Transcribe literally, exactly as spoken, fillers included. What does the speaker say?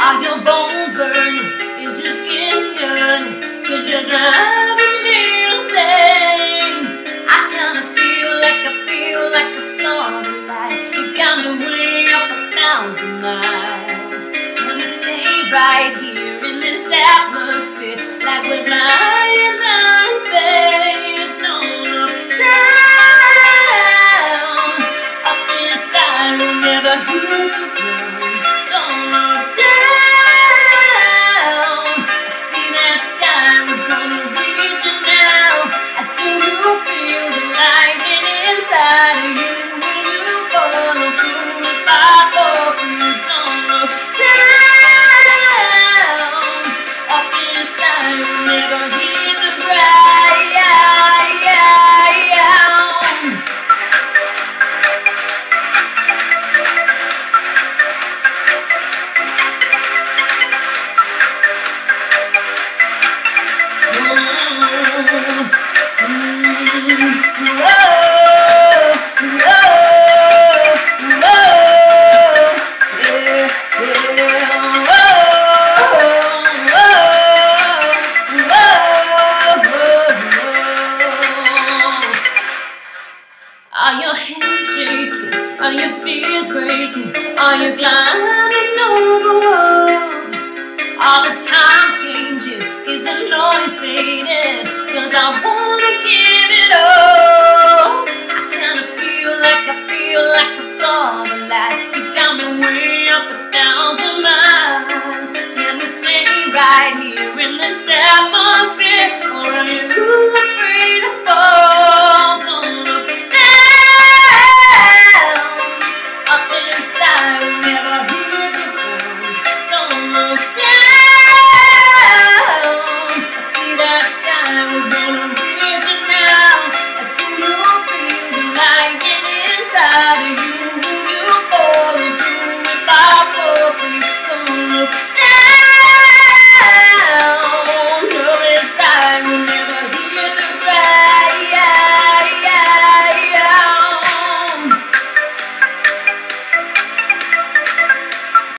Are your bones burning? Is your skin done? Cause you're driving me insane. I kinda feel like I feel like I saw the light. You got me way up a thousand miles. Can we stay right here in this atmosphere, like we're flying out in space? Don't look down. Up inside, we'll never hear.